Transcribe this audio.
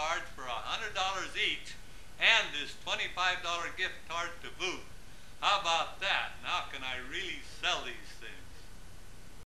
cards for $100 each and this $25 gift card to boot. How about that? Now can I really sell these things?